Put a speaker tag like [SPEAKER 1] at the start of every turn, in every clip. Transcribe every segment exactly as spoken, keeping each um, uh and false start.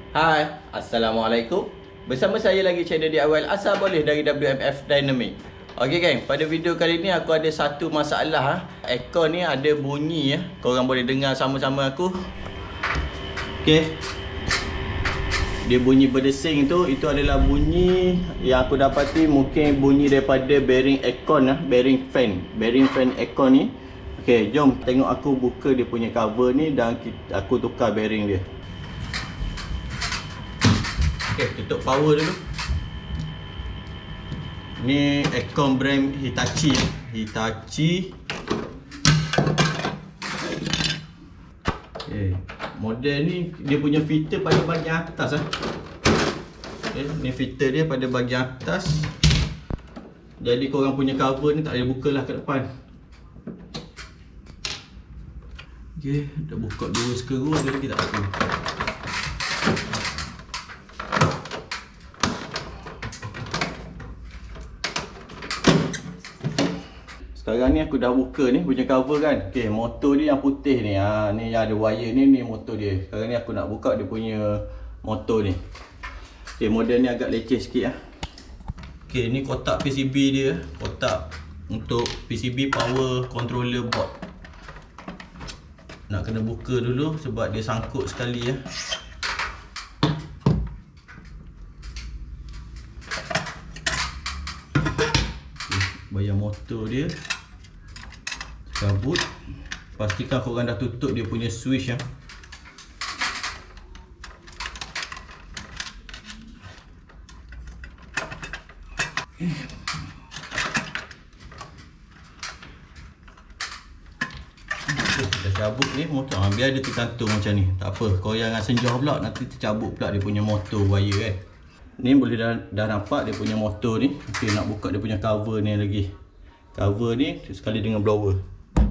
[SPEAKER 1] Hai, Assalamualaikum. Bersama saya lagi channel D I Y Asal Boleh dari W M F Dynamic. Okey geng, pada video kali ni aku ada satu masalah ha. Aircon ni ada bunyi ya. Korang boleh dengar sama-sama aku. Okey. Dia bunyi berdesing tu, itu adalah bunyi yang aku dapati mungkin bunyi daripada bearing aircon lah, bearing fan, bearing fan aircon ni. Okey, jom tengok aku buka dia punya cover ni dan aku tukar bearing dia. Okay, tutup power dulu. Ni aircon brand Hitachi ya. Hitachi. Okay. Model ni dia punya filter pada bahagian atas ah. Okay, ni filter dia pada bahagian atas. Jadi korang punya cover ni tak boleh buka lah ke depan. Okay, dah buka dua skru, ada lagi tak aku. Sekarang ni aku dah buka ni punya cover kan. Okey, motor dia yang putih ni. Ha, ni yang ada wire ni, ni motor dia. Sekarang ni aku nak buka dia punya motor ni. Okey, model ni agak leceh sikit ah. Okey, ni kotak P C B dia, kotak untuk P C B power controller board. Nak kena buka dulu sebab dia sangkut sekali ya. Okay, bayar motor dia. Cabut. Pastikan korang dah tutup dia punya switch ya. Okay, dah cabut ni motor. Ha, biar dia tergantung macam ni. Tak apa, korang jangan senjauh pula, nanti tercabut pula dia punya motor wire kan. Ni boleh dah, dah nampak dia punya motor ni. Okay, nak buka dia punya cover ni lagi. Cover ni sekali dengan blower.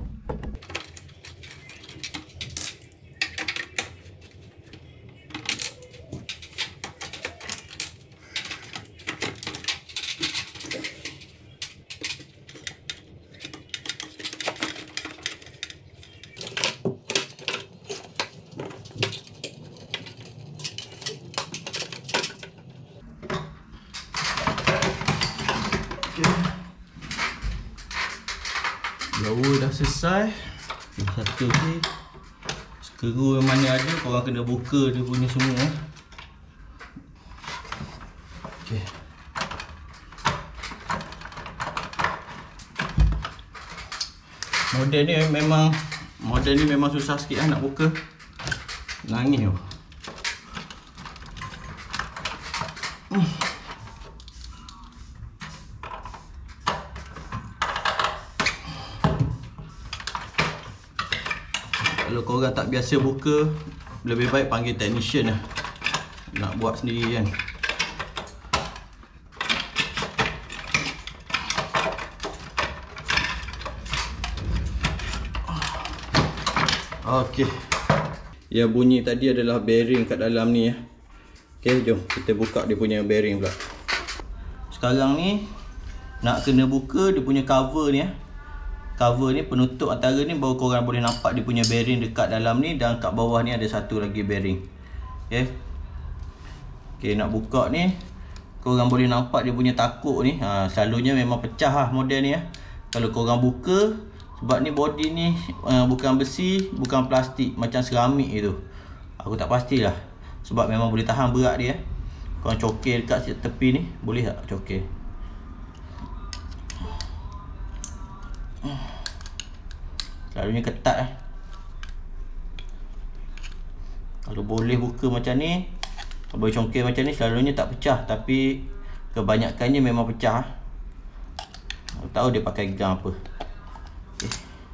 [SPEAKER 1] Blower dah selesai. Satu lagi skru yang mana ada, korang kena buka dia punya semua. Okey. Model ni memang model ni memang susah sikit lah nak buka. Nangis tu. Hmm. Kalau korang tak biasa buka, lebih baik panggil technician lah. Nak buat sendiri kan. Okey. Yang bunyi tadi adalah bearing kat dalam ni ya. Okey, jom kita buka dia punya bearing pula. Sekarang ni nak kena buka dia punya cover ni ya. Cover ni, penutup antara ni, baru korang boleh nampak dia punya bearing dekat dalam ni. Dan kat bawah ni ada satu lagi bearing. Okay. Okay, nak buka ni, korang boleh nampak dia punya takuk ni. ha, Selalunya memang pecah lah model ni ya. Kalau korang buka, sebab ni body ni uh, bukan besi, bukan plastik, macam seramik itu. Aku tak pastilah, sebab memang boleh tahan berat dia. Korang cokir dekat tepi ni, boleh tak cokir? Selalunya ketat lah. Kalau boleh buka macam ni, kalau boleh congkir macam ni, selalunya tak pecah. Tapi kebanyakannya memang pecah. Aku tahu dia pakai gam apa. Okay.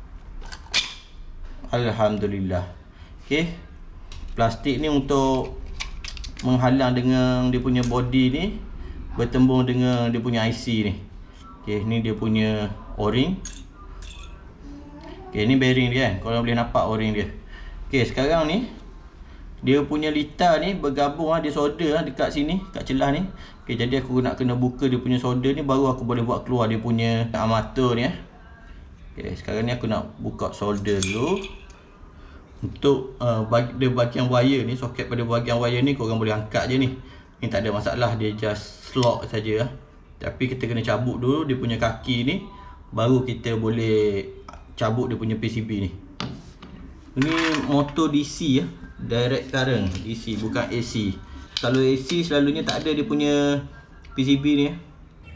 [SPEAKER 1] Alhamdulillah. Okay. Plastik ni untuk menghalang dengan dia punya body ni, bertembung dengan dia punya I C ni. Okay, ni dia punya o-ring. Okay, ni bearing dia kan. Korang boleh nampak o-ring dia. Okay, sekarang ni dia punya litar ni bergabung lah, dia solder lah dekat sini, kat celah ni. Okay, jadi aku nak kena buka dia punya solder ni, baru aku boleh buat keluar dia punya armatur ni eh. Okay, sekarang ni aku nak buka solder dulu. Untuk uh, bagi, dia bahagian wire ni, soket pada bahagian wire ni korang boleh angkat je ni. Ni tak ada masalah, dia just slot saja lah. Tapi kita kena cabut dulu dia punya kaki ni, baru kita boleh cabut dia punya P C B ni. Ni motor D C ya, direct current D C, bukan A C. Kalau A C selalunya tak ada dia punya P C B ni ya.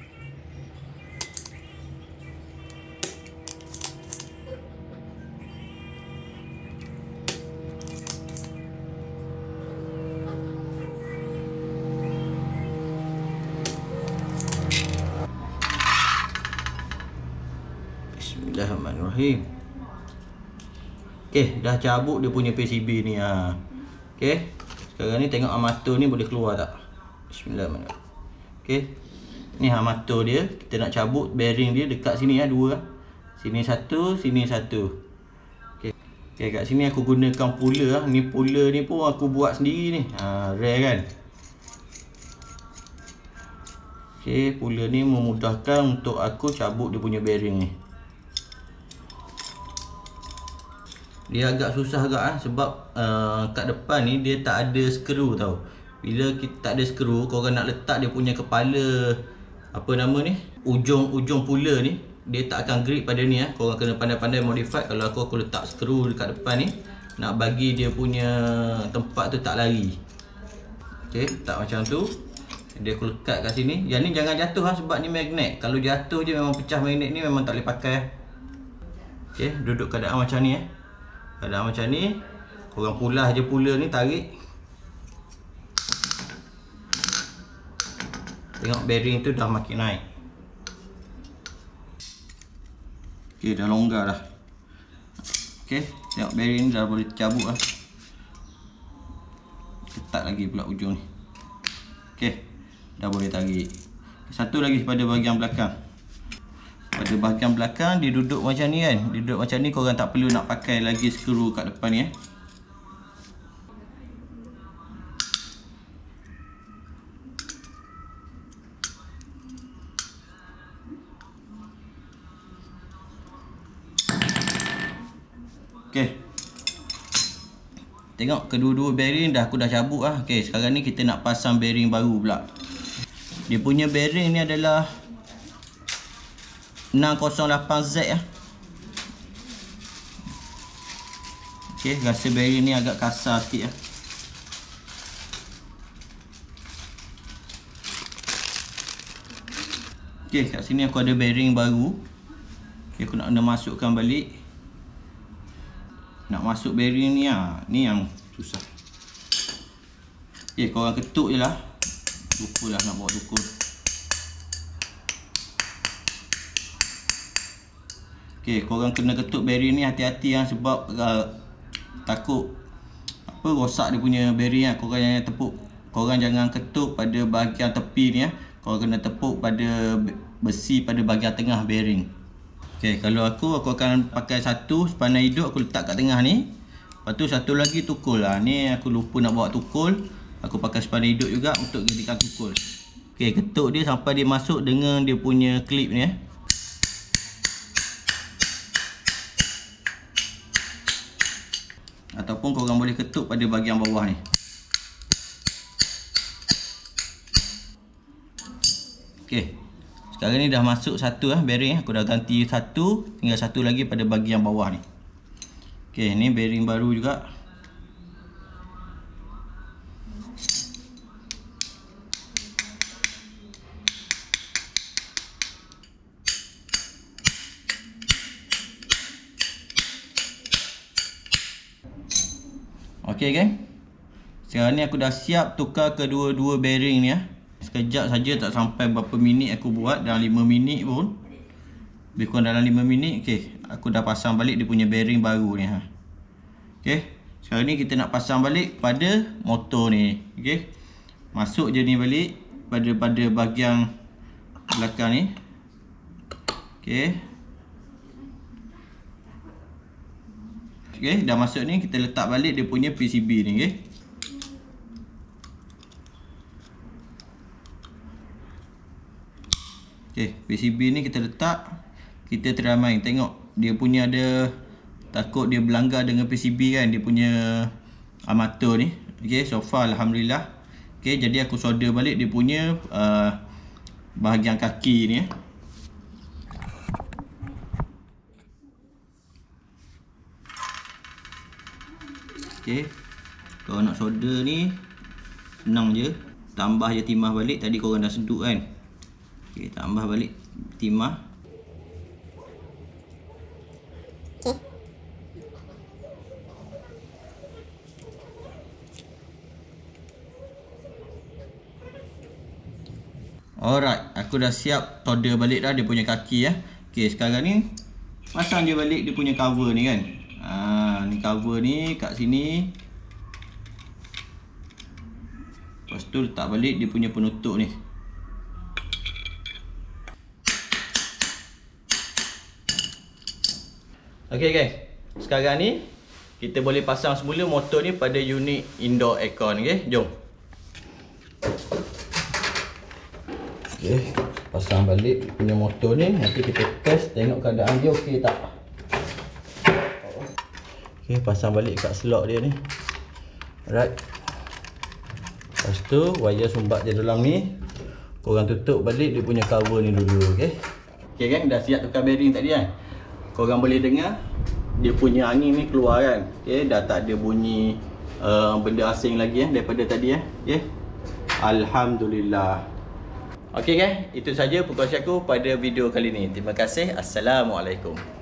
[SPEAKER 1] Bismillahirrahmanirrahim. Okey, dah cabut dia punya P C B ni ha. Okey. Sekarang ni tengok armatur ni boleh keluar tak? Bismillahirrahmanirrahim. Okey. Ni armatur dia, kita nak cabut bearing dia dekat sini ya, dua. Sini satu, sini satu. Okey. Okey, kat sini aku gunakan puller. Ni puller ni pun aku buat sendiri ni. Ha, rare kan? Okey, puller ni memudahkan untuk aku cabut dia punya bearing ni. Dia agak susah agak ah sebab uh, kat depan ni dia tak ada skru tau. Bila kita tak ada skru, korang nak letak dia punya kepala apa nama ni, ujung-ujung puller ni, dia tak akan grip pada ni ah. Korang kena pandai-pandai modify. Kalau aku aku letak skru dekat depan ni, nak bagi dia punya tempat tu tak lari. Okey, tak macam tu. Dia aku lekat kat sini. Yang ni jangan jatuh ah sebab ni magnet. Kalau jatuh je memang pecah magnet ni, memang tak boleh pakai. Okey, duduk keadaan macam ni eh. Keadaan macam ni, korang pulah je puller ni, tarik. Tengok bearing tu dah makin naik. Okey, dah longgar dah. Okey, tengok bearing ni dah boleh cabut lah. Ketat lagi pula ujung ni. Okey, dah boleh tarik. Satu lagi pada bahagian belakang. Pada bahagian belakang dia duduk macam ni kan. Dia duduk macam ni, korang tak perlu nak pakai lagi skru kat depan ni eh. Okey. Tengok kedua-dua bearing dah aku dah cabut lah. Okey, sekarang ni kita nak pasang bearing baru pula. Dia punya bearing ni adalah enam kosong lapan Z ya. Okey, rasa bearing ni agak kasar sikit ya. Okey, kat sini aku ada bearing baru. Okey, aku nak kena masukkan balik. Nak masuk bearing ni ah, ni yang susah. Okey, korang ketuk je lah. Lupalah nak bawa tukul. Okey, korang kena ketuk bearing ni hati-hati lah sebab uh, takut apa rosak dia punya bearing lah. Korang jangan tepuk, korang jangan ketuk pada bahagian tepi ni ya. Korang kena tepuk pada besi pada bahagian tengah bearing. Okey, kalau aku aku akan pakai satu sepanai hidup, aku letak kat tengah ni. Lepas tu satu lagi tukul lah. Ni aku lupa nak bawa tukul. Aku pakai sepanai hidup juga untuk jadikan tukul. Okey, ketuk dia sampai dia masuk dengan dia punya klip ni ya. Ataupun korang boleh ketuk pada bahagian bawah ni. Okey. Sekarang ni dah masuk satu lah bearing. Aku dah ganti satu, tinggal satu lagi pada bahagian bawah ni. Okey, ni bearing baru juga. Okey geng. Sekarang ni aku dah siap tukar kedua-dua bearing ni ya. Sekejap saja, tak sampai berapa minit aku buat, dalam lima minit pun. Lebih kurang dalam lima minit. Okey, aku dah pasang balik dia punya bearing baru ni ha. Okey, sekarang ni kita nak pasang balik pada motor ni. Okey. Masuk je ni balik pada pada bahagian belakang ni. Okey. Okey, dah masuk ni, kita letak balik dia punya P C B ni, okey. Okey, P C B ni kita letak, kita try main tengok dia punya ada takut dia berlanggar dengan P C B kan, dia punya armatur ni. Okey, so far alhamdulillah. Okey, jadi aku solder balik dia punya uh, bahagian kaki ni. Okey, kalau nak solder ni senang je, tambah je timah balik. Tadi korang dah sedut kan. Okey, tambah balik timah. Alright, aku dah siap solder balik dah dia punya kaki ya. Okey, sekarang ni pasang je balik dia punya cover ni kan. Ha, ni cover ni kat sini. Lepas tu letak balik dia punya penutup ni. Okey guys, sekarang ni kita boleh pasang semula motor ni pada unit indoor aircon. Okey, jom. Okey, pasang balik punya motor ni. Nanti kita test tengok keadaan dia okey tak. Okey, pasang balik kat slot dia ni. Alright. Lepas tu wire sumbat je dalam ni. Korang tutup balik dia punya cover ni dulu. Okey. Okey kan, dah siap tukar bearing tadi kan. Korang boleh dengar dia punya angin ni keluar kan. Okey, dah tak ada bunyi uh, benda asing lagi eh daripada tadi eh. Okey. Alhamdulillah. Okey guys, itu saja perkongsian aku pada video kali ni. Terima kasih. Assalamualaikum.